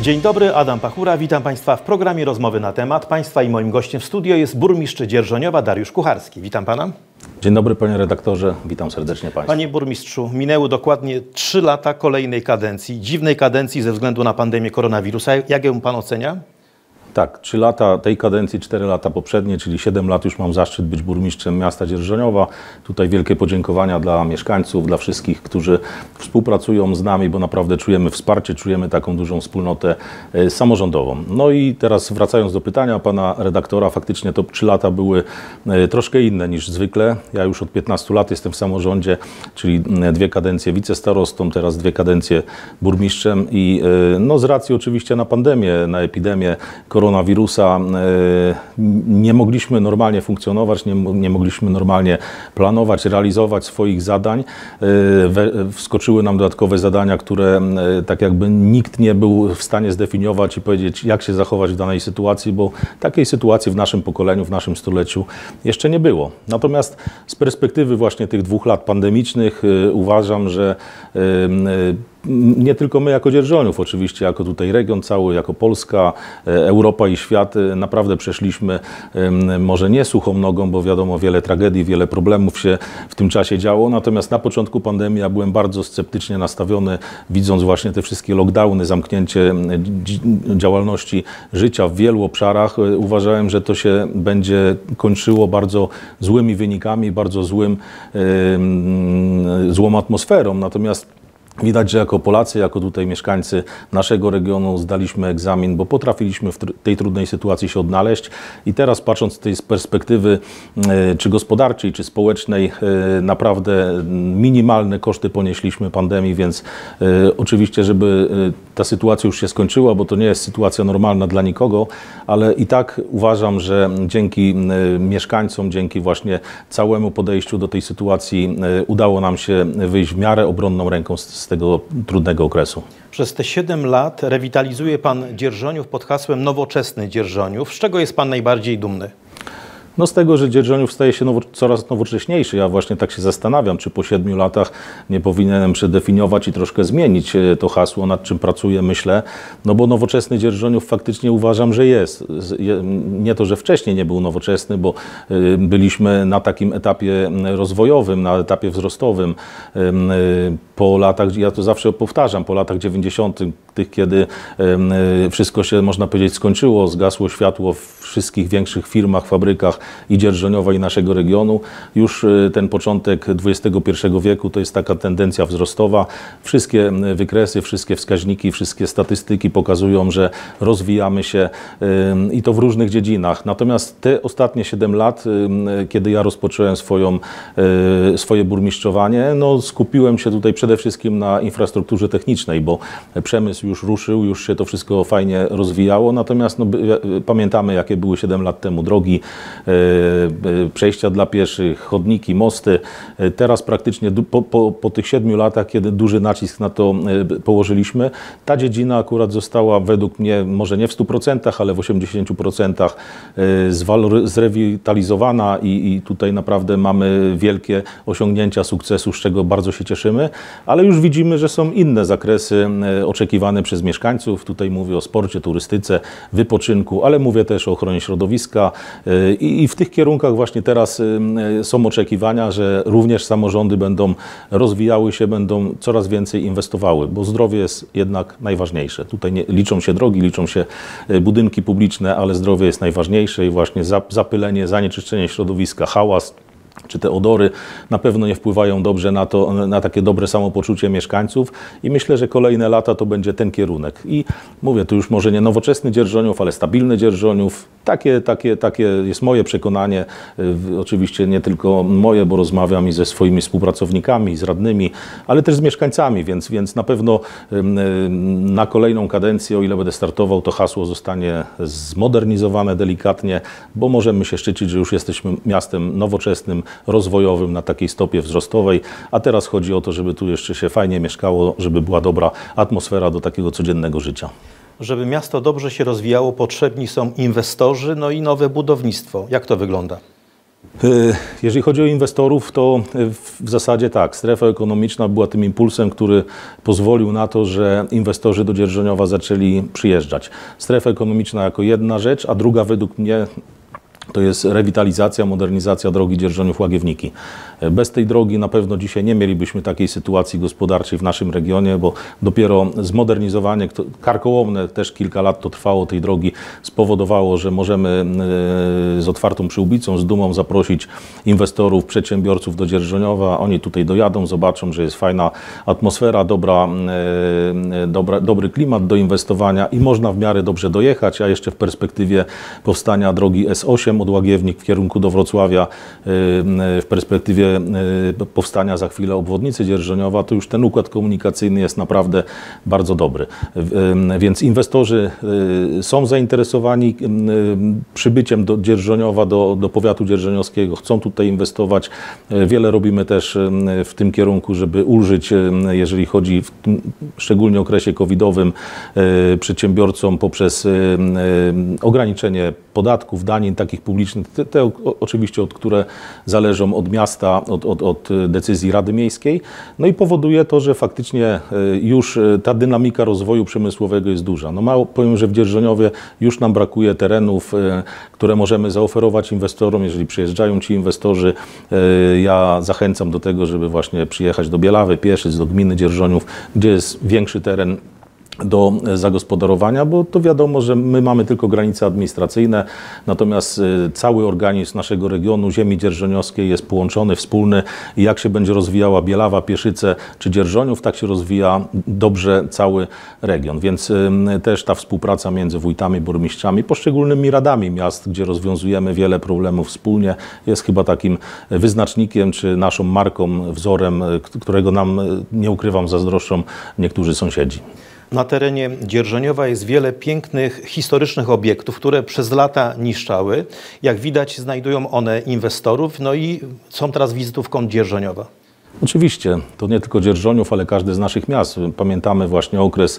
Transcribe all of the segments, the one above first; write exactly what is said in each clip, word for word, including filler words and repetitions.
Dzień dobry, Adam Pachura, witam Państwa w programie Rozmowy na temat. Państwa i moim gościem w studio jest burmistrz Dzierżoniowa Dariusz Kucharski. Witam Pana. Dzień dobry panie redaktorze, witam serdecznie Państwa. Panie burmistrzu, minęły dokładnie trzy lata kolejnej kadencji, dziwnej kadencji ze względu na pandemię koronawirusa. Jak ją Pan ocenia? Tak, trzy lata tej kadencji, cztery lata poprzednie, czyli siedem lat już mam zaszczyt być burmistrzem miasta Dzierżoniowa. Tutaj wielkie podziękowania dla mieszkańców, dla wszystkich, którzy współpracują z nami, bo naprawdę czujemy wsparcie, czujemy taką dużą wspólnotę e, samorządową. No i teraz wracając do pytania pana redaktora, faktycznie to trzy lata były e, troszkę inne niż zwykle. Ja już od piętnastu lat jestem w samorządzie, czyli dwie kadencje wicestarostą, teraz dwie kadencje burmistrzem i e, no z racji oczywiście na pandemię, na epidemię koronawirusa, koronawirusa nie mogliśmy normalnie funkcjonować, nie, nie mogliśmy normalnie planować, realizować swoich zadań. Wskoczyły nam dodatkowe zadania, które tak jakby nikt nie był w stanie zdefiniować i powiedzieć, jak się zachować w danej sytuacji, bo takiej sytuacji w naszym pokoleniu, w naszym stuleciu jeszcze nie było. Natomiast z perspektywy właśnie tych dwóch lat pandemicznych uważam, że nie tylko my jako Dzierżoniów, oczywiście jako tutaj region cały, jako Polska, Europa i świat naprawdę przeszliśmy może nie suchą nogą, bo wiadomo wiele tragedii, wiele problemów się w tym czasie działo, natomiast na początku pandemii ja byłem bardzo sceptycznie nastawiony, widząc właśnie te wszystkie lockdowny, zamknięcie działalności życia w wielu obszarach. Uważałem, że to się będzie kończyło bardzo złymi wynikami, bardzo złym, złą atmosferą, natomiast widać, że jako Polacy, jako tutaj mieszkańcy naszego regionu zdaliśmy egzamin, bo potrafiliśmy w tej trudnej sytuacji się odnaleźć i teraz patrząc z tej perspektywy czy gospodarczej, czy społecznej, naprawdę minimalne koszty ponieśliśmy pandemii, więc oczywiście, żeby ta sytuacja już się skończyła, bo to nie jest sytuacja normalna dla nikogo, ale i tak uważam, że dzięki mieszkańcom, dzięki właśnie całemu podejściu do tej sytuacji udało nam się wyjść w miarę obronną ręką z z tego trudnego okresu. Przez te siedem lat rewitalizuje Pan Dzierżoniów pod hasłem Nowoczesny Dzierżoniów. Z czego jest Pan najbardziej dumny? No z tego, że Dzierżoniów staje się nowo, coraz nowocześniejszy. Ja właśnie tak się zastanawiam, czy po siedmiu latach nie powinienem przedefiniować i troszkę zmienić to hasło, nad czym pracuję, myślę. No bo nowoczesny Dzierżoniów faktycznie uważam, że jest. Nie to, że wcześniej nie był nowoczesny, bo byliśmy na takim etapie rozwojowym, na etapie wzrostowym. Po latach, ja to zawsze powtarzam, po latach dziewięćdziesiątych, kiedy wszystko się, można powiedzieć, skończyło, zgasło światło w wszystkich większych firmach, fabrykach i Dzierżoniowa, i naszego regionu. Już ten początek dwudziestego pierwszego wieku to jest taka tendencja wzrostowa. Wszystkie wykresy, wszystkie wskaźniki, wszystkie statystyki pokazują, że rozwijamy się i to w różnych dziedzinach. Natomiast te ostatnie siedem lat, kiedy ja rozpocząłem swoją, swoje burmistrzowanie, no skupiłem się tutaj przede wszystkim na infrastrukturze technicznej, bo przemysł już ruszył, już się to wszystko fajnie rozwijało. Natomiast no, pamiętamy, jakie były siedem lat temu drogi, przejścia dla pieszych, chodniki, mosty. Teraz praktycznie po, po, po tych siedmiu latach, kiedy duży nacisk na to położyliśmy, ta dziedzina akurat została według mnie, może nie w stu procentach, ale w osiemdziesięciu procentach zrewitalizowana i, i tutaj naprawdę mamy wielkie osiągnięcia sukcesu, z czego bardzo się cieszymy, ale już widzimy, że są inne zakresy oczekiwane przez mieszkańców. Tutaj mówię o sporcie, turystyce, wypoczynku, ale mówię też o ochronie środowiska i, i w tych kierunkach właśnie teraz są oczekiwania, że również samorządy będą rozwijały się, będą coraz więcej inwestowały, bo zdrowie jest jednak najważniejsze. Tutaj nie, liczą się drogi, liczą się budynki publiczne, ale zdrowie jest najważniejsze i właśnie zapylenie, zanieczyszczenie środowiska, hałas, czy te odory na pewno nie wpływają dobrze na to, na takie dobre samopoczucie mieszkańców i myślę, że kolejne lata to będzie ten kierunek. I mówię, to już może nie nowoczesny Dzierżoniów, ale stabilny Dzierżoniów. Takie, takie, takie jest moje przekonanie, oczywiście nie tylko moje, bo rozmawiam i ze swoimi współpracownikami, i z radnymi, ale też z mieszkańcami, więc, więc na pewno na kolejną kadencję, o ile będę startował, to hasło zostanie zmodernizowane delikatnie, bo możemy się szczycić, że już jesteśmy miastem nowoczesnym, rozwojowym na takiej stopie wzrostowej, a teraz chodzi o to, żeby tu jeszcze się fajnie mieszkało, żeby była dobra atmosfera do takiego codziennego życia. Żeby miasto dobrze się rozwijało, potrzebni są inwestorzy, no i nowe budownictwo. Jak to wygląda? Jeżeli chodzi o inwestorów, to w zasadzie tak, strefa ekonomiczna była tym impulsem, który pozwolił na to, że inwestorzy do Dzierżoniowa zaczęli przyjeżdżać. Strefa ekonomiczna jako jedna rzecz, a druga według mnie to jest rewitalizacja, modernizacja drogi Dzierżoniów-Łagiewniki. Bez tej drogi na pewno dzisiaj nie mielibyśmy takiej sytuacji gospodarczej w naszym regionie, bo dopiero zmodernizowanie, karkołomne też kilka lat to trwało tej drogi, spowodowało, że możemy z otwartą przyłbicą, z dumą zaprosić inwestorów, przedsiębiorców do Dzierżoniowa. Oni tutaj dojadą, zobaczą, że jest fajna atmosfera, dobra, dobra, dobry klimat do inwestowania i można w miarę dobrze dojechać, a jeszcze w perspektywie powstania drogi S osiem od Łagiewnik w kierunku do Wrocławia, w perspektywie powstania za chwilę obwodnicy Dzierżoniowa, to już ten układ komunikacyjny jest naprawdę bardzo dobry. Więc inwestorzy są zainteresowani przybyciem do Dzierżoniowa, do, do powiatu dzierżoniowskiego, chcą tutaj inwestować. Wiele robimy też w tym kierunku, żeby ulżyć, jeżeli chodzi w tym, szczególnie okresie covidowym, przedsiębiorcom poprzez ograniczenie podatków, danin takich publicznych, te, te oczywiście, od które zależą od miasta, od, od, od decyzji Rady Miejskiej. No i powoduje to, że faktycznie już ta dynamika rozwoju przemysłowego jest duża. No mało powiem, że w Dzierżoniowie już nam brakuje terenów, które możemy zaoferować inwestorom, jeżeli przyjeżdżają ci inwestorzy. Ja zachęcam do tego, żeby właśnie przyjechać do Bielawy, Pieszyc, do gminy Dzierżoniów, gdzie jest większy teren do zagospodarowania, bo to wiadomo, że my mamy tylko granice administracyjne, natomiast cały organizm naszego regionu, ziemi dzierżoniowskiej jest połączony, wspólny i jak się będzie rozwijała Bielawa, Pieszyce czy Dzierżoniów, tak się rozwija dobrze cały region, więc też ta współpraca między wójtami, burmistrzami, poszczególnymi radami miast, gdzie rozwiązujemy wiele problemów wspólnie, jest chyba takim wyznacznikiem czy naszą marką, wzorem, którego nam, nie ukrywam, zazdroszczą niektórzy sąsiedzi. Na terenie Dzierżoniowa jest wiele pięknych, historycznych obiektów, które przez lata niszczały. Jak widać, znajdują one inwestorów, no i są teraz wizytówką Dzierżoniowa. Oczywiście, to nie tylko Dzierżoniów, ale każde z naszych miast. Pamiętamy właśnie okres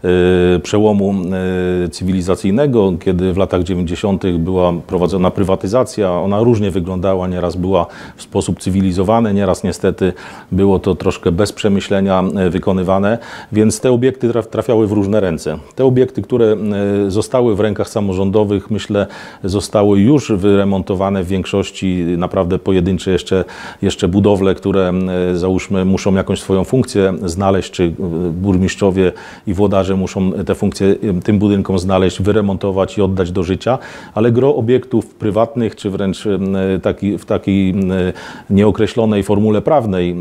y, przełomu y, cywilizacyjnego, kiedy w latach dziewięćdziesiątych była prowadzona prywatyzacja. Ona różnie wyglądała, nieraz była w sposób cywilizowany, nieraz niestety było to troszkę bez przemyślenia y, wykonywane, więc te obiekty traf, trafiały w różne ręce. Te obiekty, które y, zostały w rękach samorządowych, myślę, zostały już wyremontowane w większości, naprawdę pojedyncze jeszcze, jeszcze budowle, które y, załóżmy, muszą jakąś swoją funkcję znaleźć, czy burmistrzowie i włodarze muszą te funkcje tym budynkom znaleźć, wyremontować i oddać do życia, ale gro obiektów prywatnych, czy wręcz taki, w takiej nieokreślonej formule prawnej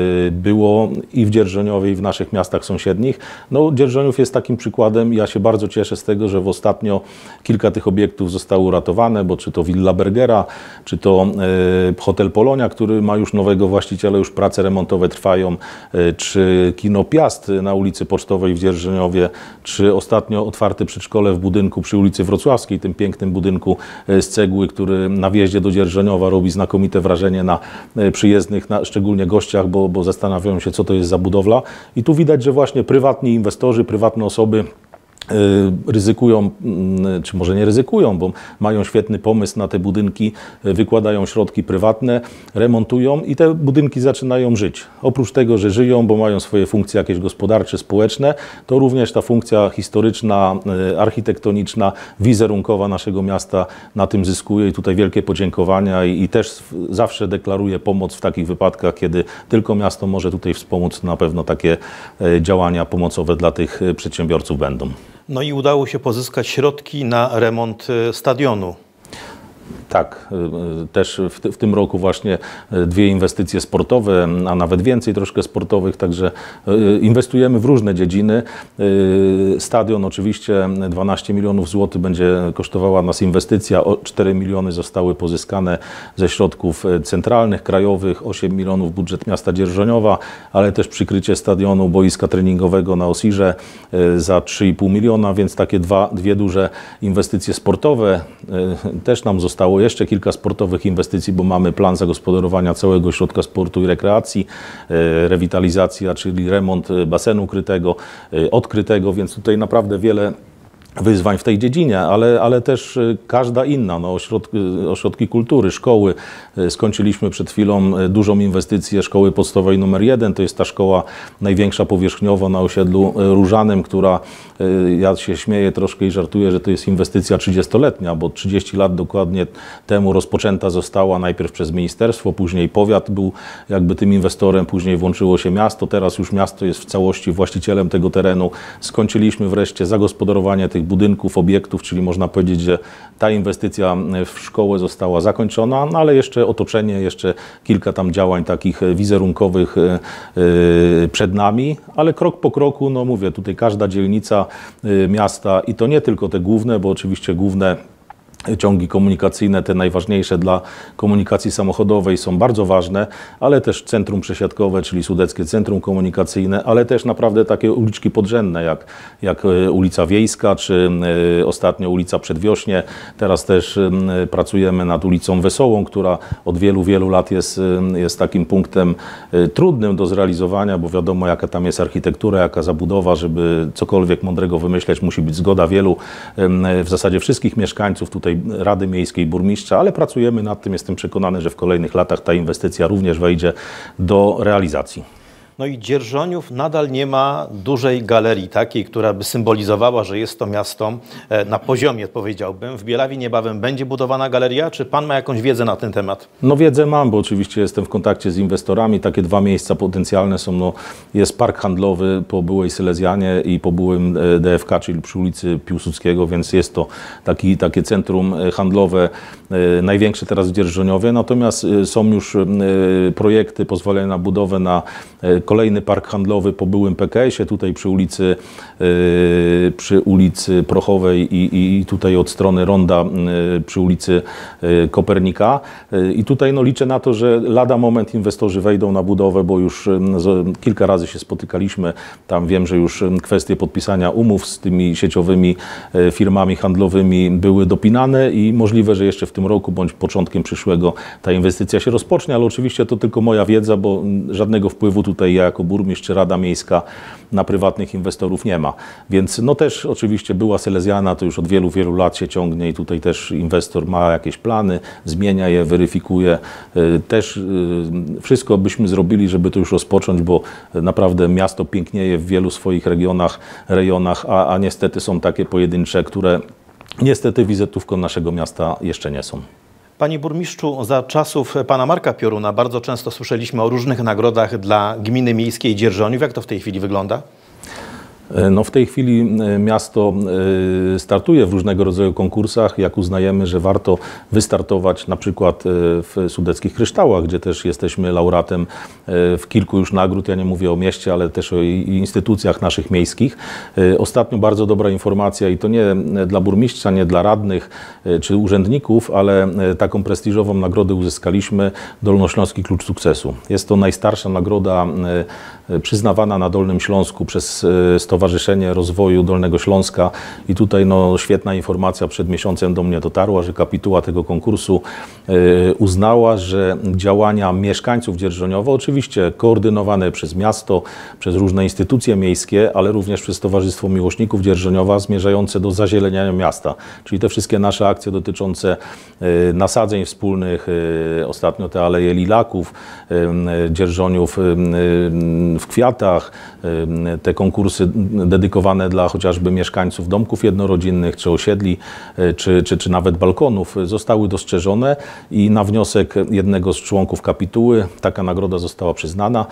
było i w Dzierżoniowie, i w naszych miastach sąsiednich. No, Dzierżoniów jest takim przykładem. Ja się bardzo cieszę z tego, że w ostatnio kilka tych obiektów zostało uratowane, bo czy to Villa Bergera, czy to Hotel Polonia, który ma już nowego właściciela, już prace remontowe trwają, czy Kino Piast na ulicy Pocztowej w Dzierżoniowie, czy ostatnio otwarte przedszkole w budynku przy ulicy Wrocławskiej, tym pięknym budynku z cegły, który na wjeździe do Dzierżoniowa robi znakomite wrażenie na przyjezdnych, na, szczególnie gościach, bo, bo zastanawiają się, co to jest za budowla. I tu widać, że właśnie prywatni inwestorzy, prywatne osoby ryzykują, czy może nie ryzykują, bo mają świetny pomysł na te budynki, wykładają środki prywatne, remontują i te budynki zaczynają żyć. Oprócz tego, że żyją, bo mają swoje funkcje jakieś gospodarcze, społeczne, to również ta funkcja historyczna, architektoniczna, wizerunkowa naszego miasta na tym zyskuje i tutaj wielkie podziękowania i, i też zawsze deklaruję pomoc w takich wypadkach, kiedy tylko miasto może tutaj wspomóc. Na pewno takie działania pomocowe dla tych przedsiębiorców będą. No i udało się pozyskać środki na remont stadionu. Tak, też w, w tym roku właśnie dwie inwestycje sportowe, a nawet więcej troszkę sportowych, także inwestujemy w różne dziedziny. Stadion oczywiście dwanaście milionów złotych będzie kosztowała nas inwestycja, cztery miliony zostały pozyskane ze środków centralnych, krajowych, osiem milionów budżet miasta Dzierżoniowa, ale też przykrycie stadionu, boiska treningowego na Osirze za trzy i pół miliona, więc takie dwa, dwie duże inwestycje sportowe też nam zostało. Jeszcze kilka sportowych inwestycji, bo mamy plan zagospodarowania całego ośrodka sportu i rekreacji, rewitalizacja, czyli remont basenu krytego, odkrytego, więc tutaj naprawdę wiele wyzwań w tej dziedzinie, ale, ale też każda inna, no, ośrodki, ośrodki kultury, szkoły. Skończyliśmy przed chwilą dużą inwestycję szkoły podstawowej numer jeden, to jest ta szkoła największa powierzchniowo na osiedlu Różanym, która, ja się śmieję troszkę i żartuję, że to jest inwestycja trzydziestoletnia, bo trzydzieści lat dokładnie temu rozpoczęta została najpierw przez ministerstwo, później powiat był jakby tym inwestorem, później włączyło się miasto, teraz już miasto jest w całości właścicielem tego terenu. Skończyliśmy wreszcie zagospodarowanie tych budynków, obiektów, czyli można powiedzieć, że ta inwestycja w szkołę została zakończona, no ale jeszcze otoczenie, jeszcze kilka tam działań takich wizerunkowych przed nami, ale krok po kroku, no mówię, tutaj każda dzielnica miasta i to nie tylko te główne, bo oczywiście główne ciągi komunikacyjne, te najważniejsze dla komunikacji samochodowej są bardzo ważne, ale też centrum przesiadkowe, czyli Sudeckie Centrum Komunikacyjne, ale też naprawdę takie uliczki podrzędne, jak, jak ulica Wiejska, czy ostatnio ulica Przedwiośnie. Teraz też pracujemy nad ulicą Wesołą, która od wielu, wielu lat jest, jest takim punktem trudnym do zrealizowania, bo wiadomo, jaka tam jest architektura, jaka zabudowa, żeby cokolwiek mądrego wymyśleć, musi być zgoda wielu, w zasadzie wszystkich mieszkańców tutaj Rady Miejskiej, burmistrza, ale pracujemy nad tym. Jestem przekonany, że w kolejnych latach ta inwestycja również wejdzie do realizacji. No i Dzierżoniów nadal nie ma dużej galerii takiej, która by symbolizowała, że jest to miasto na poziomie, powiedziałbym. W Bielawie niebawem będzie budowana galeria. Czy pan ma jakąś wiedzę na ten temat? No wiedzę mam, bo oczywiście jestem w kontakcie z inwestorami. Takie dwa miejsca potencjalne są, no, jest park handlowy po byłej Silesianie i po byłym D F K, czyli przy ulicy Piłsudskiego, więc jest to taki, takie centrum handlowe największe teraz w Dzierżoniowie. Natomiast są już projekty, pozwolenia na budowę na kolejny park handlowy po byłym P K S ie, tutaj przy ulicy, yy, przy ulicy Prochowej i, i tutaj od strony Ronda yy, przy ulicy yy, Kopernika. Yy, I tutaj no, liczę na to, że lada moment inwestorzy wejdą na budowę, bo już yy, kilka razy się spotykaliśmy. Tam wiem, że już kwestie podpisania umów z tymi sieciowymi yy, firmami handlowymi były dopinane i możliwe, że jeszcze w tym roku bądź początkiem przyszłego ta inwestycja się rozpocznie, ale oczywiście to tylko moja wiedza, bo żadnego wpływu tutaj ja jako burmistrz czy Rada Miejska na prywatnych inwestorów nie ma. Więc no też oczywiście była Silesiana, to już od wielu, wielu lat się ciągnie i tutaj też inwestor ma jakieś plany, zmienia je, weryfikuje. Też wszystko byśmy zrobili, żeby to już rozpocząć, bo naprawdę miasto pięknieje w wielu swoich regionach, rejonach, a, a niestety są takie pojedyncze, które niestety wizytówką naszego miasta jeszcze nie są. Panie burmistrzu, za czasów pana Marka Pioruna bardzo często słyszeliśmy o różnych nagrodach dla gminy miejskiej Dzierżoniów. Jak to w tej chwili wygląda? No w tej chwili miasto startuje w różnego rodzaju konkursach. Jak uznajemy, że warto wystartować na przykład w Sudeckich Kryształach, gdzie też jesteśmy laureatem w kilku już nagród. Ja nie mówię o mieście, ale też o instytucjach naszych miejskich. Ostatnio bardzo dobra informacja i to nie dla burmistrza, nie dla radnych czy urzędników, ale taką prestiżową nagrodę uzyskaliśmy, Dolnośląski Klucz Sukcesu. Jest to najstarsza nagroda przyznawana na Dolnym Śląsku przez Stowarzyszenie Rozwoju Dolnego Śląska i tutaj no, świetna informacja przed miesiącem do mnie dotarła, że kapituła tego konkursu y, uznała, że działania mieszkańców Dzierżoniowa, oczywiście koordynowane przez miasto, przez różne instytucje miejskie, ale również przez Towarzystwo Miłośników Dzierżoniowa, zmierzające do zazieleniania miasta. Czyli te wszystkie nasze akcje dotyczące y, nasadzeń wspólnych, y, ostatnio te aleje lilaków, y, Dzierżoniów y, y, w kwiatach, y, te konkursy dedykowane dla chociażby mieszkańców domków jednorodzinnych, czy osiedli, czy, czy, czy nawet balkonów, zostały dostrzeżone i na wniosek jednego z członków kapituły taka nagroda została przyznana.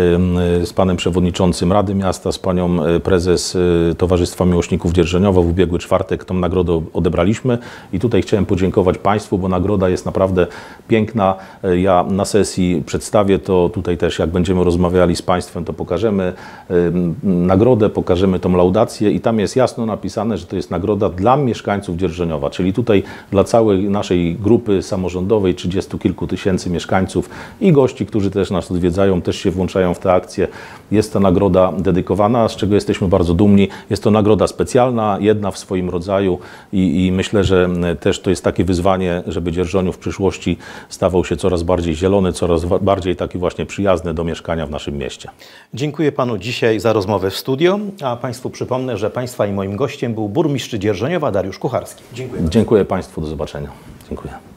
Z panem przewodniczącym Rady Miasta, z panią prezes Towarzystwa Miłośników Dzierżoniowa w ubiegły czwartek tą nagrodę odebraliśmy i tutaj chciałem podziękować państwu, bo nagroda jest naprawdę piękna. Ja na sesji przedstawię to, tutaj też jak będziemy rozmawiali z państwem, to pokażemy nagrodę, pokażemy tą laudację i tam jest jasno napisane, że to jest nagroda dla mieszkańców Dzierżoniowa, czyli tutaj dla całej naszej grupy samorządowej, trzydziestu kilku tysięcy mieszkańców i gości, którzy też nas odwiedzają, też się włączają w te akcje. jest ta nagroda dedykowana, z czego jesteśmy bardzo dumni. Jest to nagroda specjalna, jedna w swoim rodzaju i, i myślę, że też to jest takie wyzwanie, żeby Dzierżoniów w przyszłości stawał się coraz bardziej zielony, coraz bardziej taki właśnie przyjazny do mieszkania w naszym mieście. Dziękuję panu dzisiaj za rozmowę w studio, a państwu przypomnę, że państwa i moim gościem był burmistrz Dzierżoniowa Dariusz Kucharski. Dziękuję. Dziękuję państwu, do zobaczenia. Dziękuję.